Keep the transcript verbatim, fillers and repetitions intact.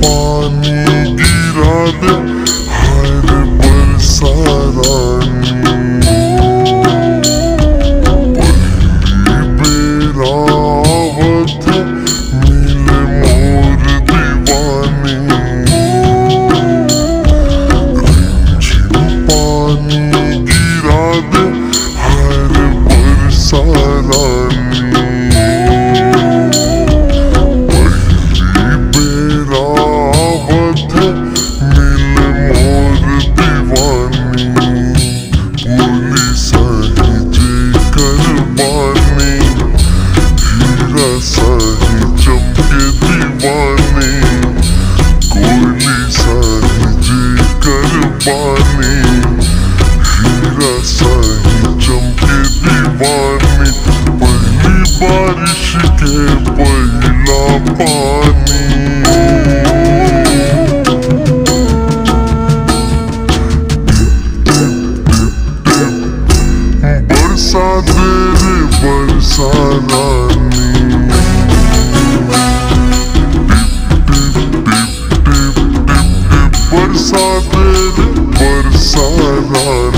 पानी गिरा दे, हाय रे बरसा रानी। पहली बेर आवत मिले मोर दीवानी, रिमझिम पानी गिरा दे, हाय रे बरसा रानी। हीरा साही चमके दीवानी, पहली बारिश के पहला पानी। बरसा दे रे बरसा रानी, बरसा दे रे बरसा रानी।